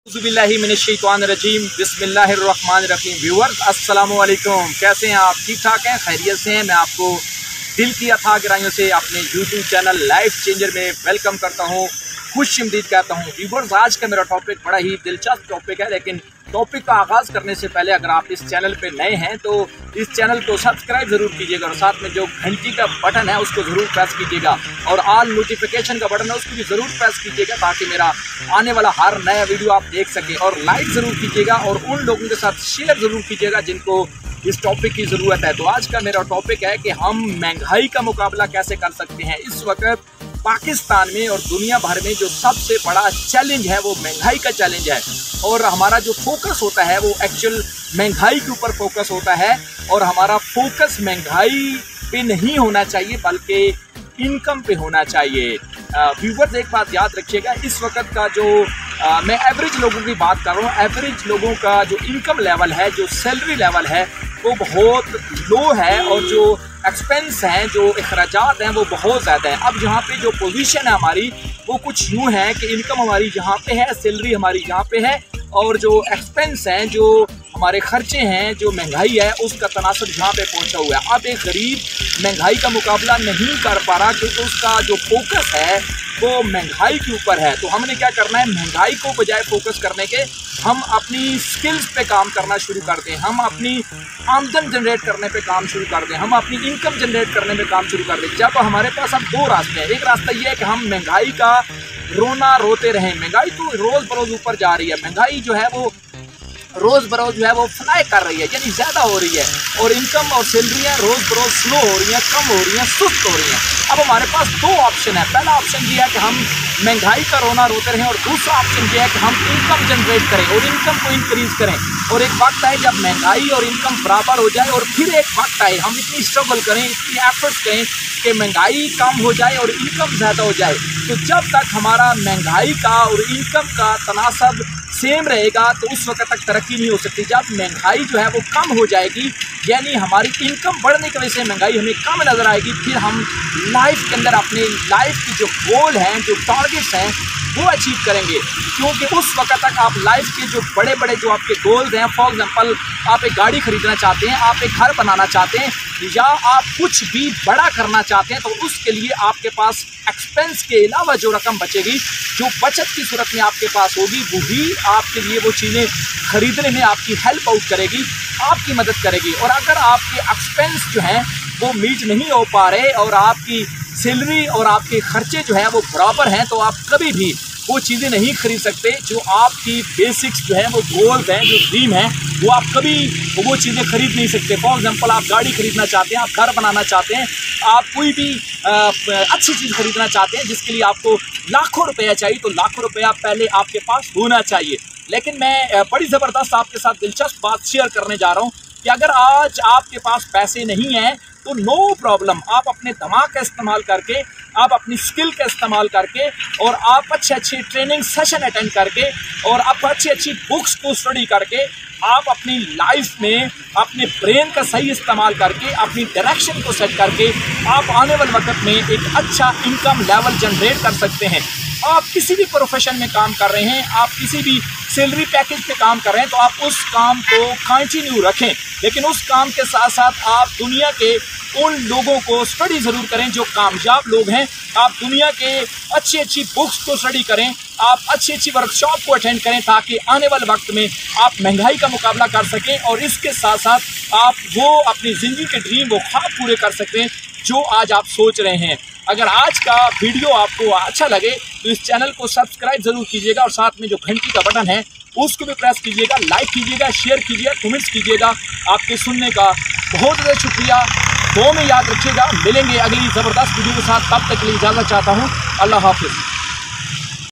बिस्मिल्लाहिर्रहमानिर्रहीम बिस्मिल्लाहिर्रहमानिर्रहीम। व्यूअर्स अस्सलामु अलैकुम, कैसे हैं आप? ठीक ठाक हैं, खैरियत से हैं? मैं आपको दिल की अथाह गहराइयों से अपने यूट्यूब चैनल लाइफ चेंजर में वेलकम करता हूं, खुश आमदीद कहता हूं। व्यूअर्स, आज का मेरा टॉपिक बड़ा ही दिलचस्प टॉपिक है, लेकिन टॉपिक का आगाज़ करने से पहले अगर आप इस चैनल पे नए हैं तो इस चैनल को सब्सक्राइब ज़रूर कीजिएगा और साथ में जो घंटी का बटन है उसको ज़रूर प्रेस कीजिएगा और ऑल नोटिफिकेशन का बटन है उसको भी ज़रूर प्रेस कीजिएगा ताकि मेरा आने वाला हर नया वीडियो आप देख सकें। और लाइक ज़रूर कीजिएगा और उन लोगों के साथ शेयर ज़रूर कीजिएगा जिनको इस टॉपिक की ज़रूरत है। तो आज का मेरा टॉपिक है कि हम महंगाई का मुकाबला कैसे कर सकते हैं। इस वक्त पाकिस्तान में और दुनिया भर में जो सबसे बड़ा चैलेंज है वो महंगाई का चैलेंज है और हमारा जो फोकस होता है वो एक्चुअल महंगाई के ऊपर फोकस होता है और हमारा फोकस महंगाई पे नहीं होना चाहिए बल्कि इनकम पे होना चाहिए। व्यूअर्स, एक बात याद रखिएगा, इस वक्त का जो मैं एवरेज लोगों की बात कर रहा हूँ, एवरेज लोगों का जो इनकम लेवल है, जो सैलरी लेवल है वो बहुत लो है और जो एक्सपेंस हैं, जो अखराजात हैं वो बहुत ज़्यादा है। अब यहाँ पे जो पोजीशन है हमारी वो कुछ यूँ है कि इनकम हमारी यहाँ पे है, सैलरी हमारी यहाँ पे है और जो एक्सपेंस हैं, जो हमारे खर्चे हैं, जो महंगाई है उसका तनासब यहाँ पे पहुँचा हुआ है। अब एक गरीब महंगाई का मुकाबला नहीं कर पा रहा क्योंकि उसका जो फोकस है वो महंगाई के ऊपर है। तो हमने क्या करना है, महंगाई को बजाय फोकस करने के हम अपनी स्किल्स पे काम करना शुरू कर दें, हम अपनी आमदन जनरेट करने पे काम शुरू कर दें, हम अपनी इनकम जनरेट करने में काम शुरू कर दें। जब हमारे पास अब दो रास्ते हैं, एक रास्ता ये है कि हम महंगाई का रोना रोते रहें। महंगाई तो रोज़ बरोज़ ऊपर जा रही है, महंगाई जो है वो रोज़ बरोज़ जो है वो फ्लाई कर रही है, यानी ज़्यादा हो रही है और इनकम और सैलरियाँ रोज़ बरोज़ स्लो हो रही हैं, कम हो रही हैं, सुस्त हो रही हैं। अब हमारे पास दो ऑप्शन है। पहला ऑप्शन ये है कि हम महंगाई का रोना रोते रहें और दूसरा ऑप्शन ये है कि हम इनकम जनरेट करें और इनकम को इंक्रीज़ करें। और एक वक्त आए जब महंगाई और इनकम बराबर हो जाए और फिर एक वक्त आए हम इतनी स्ट्रगल करें, इतनी एफर्ट्स करें कि महंगाई कम हो जाए और इनकम ज़्यादा हो जाए। तो जब तक हमारा महंगाई का और इनकम का तनासब सेम रहेगा तो उस वक्त तक तरक्की नहीं हो सकती। जब महंगाई जो है वो कम हो जाएगी, यानी हमारी इनकम बढ़ने की वजह से महंगाई हमें कम नज़र आएगी, फिर हम लाइफ के अंदर अपने लाइफ की जो गोल हैं, जो टारगेट्स हैं वो अचीव करेंगे। क्योंकि उस वक्त तक आप लाइफ के जो बड़े बड़े जो आपके गोल्स हैं, फॉर एग्जांपल आप एक गाड़ी खरीदना चाहते हैं, आप एक घर बनाना चाहते हैं या आप कुछ भी बड़ा करना चाहते हैं, तो उसके लिए आपके पास एक्सपेंस के अलावा जो रकम बचेगी, जो बचत की सूरत में आपके पास होगी, वही आपके लिए वो चीज़ें खरीदने में आपकी हेल्प आउट करेगी, आपकी मदद करेगी। और अगर आपके एक्सपेंस जो हैं वो मीट नहीं हो पा रहे और आपकी सैलरी और आपके खर्चे जो हैं वो बराबर हैं, तो आप कभी भी वो चीज़ें नहीं खरीद सकते जो आपकी बेसिक्स जो हैं, वो गोल्स हैं, जो ड्रीम है, वो आप कभी वो चीज़ें खरीद नहीं सकते। फॉर एग्जांपल आप गाड़ी खरीदना चाहते हैं, आप घर बनाना चाहते हैं, आप कोई भी अच्छी चीज़ खरीदना चाहते हैं जिसके लिए आपको लाखों रुपया चाहिए, तो लाखों रुपया पहले आपके पास होना चाहिए। लेकिन मैं बड़ी ज़बरदस्त आपके साथ दिलचस्प बात शेयर करने जा रहा हूँ कि अगर आज आपके पास पैसे नहीं हैं तो नो प्रॉब्लम, आप अपने दिमाग का इस्तेमाल करके, आप अपनी स्किल का इस्तेमाल करके और आप अच्छे ट्रेनिंग सेशन अटेंड करके और आप अच्छी बुक्स को स्टडी करके आप अपनी लाइफ में अपने ब्रेन का सही इस्तेमाल करके अपनी डायरेक्शन को सेट करके आप आने वाले वक्त में एक अच्छा इनकम लेवल जनरेट कर सकते हैं। आप किसी भी प्रोफेशन में काम कर रहे हैं, आप किसी भी सैलरी पैकेज पे काम कर रहे हैं, तो आप उस काम को कंटिन्यू रखें, लेकिन उस काम के साथ साथ आप दुनिया के उन लोगों को स्टडी ज़रूर करें जो कामयाब लोग हैं। आप दुनिया के अच्छी बुक्स को स्टडी करें, आप अच्छी वर्कशॉप को अटेंड करें ताकि आने वाले वक्त में आप महंगाई का मुकाबला कर सकें और इसके साथ साथ आप वो अपनी ज़िंदगी के ड्रीम, वो ख्वाब पूरे कर सकें जो आज आप सोच रहे हैं। अगर आज का वीडियो आपको अच्छा लगे तो इस चैनल को सब्सक्राइब ज़रूर कीजिएगा और साथ में जो घंटी का बटन है उसको भी प्रेस कीजिएगा, लाइक कीजिएगा, शेयर कीजिएगा, कमेंट्स कीजिएगा। आपके सुनने का बहुत ज़्यादा शुक्रिया। दुआ में याद रखिएगा, मिलेंगे अगली ज़बरदस्त वीडियो के साथ, तब तक के लिए इजाज़त चाहता हूँ। अल्लाह हाफ़िज़।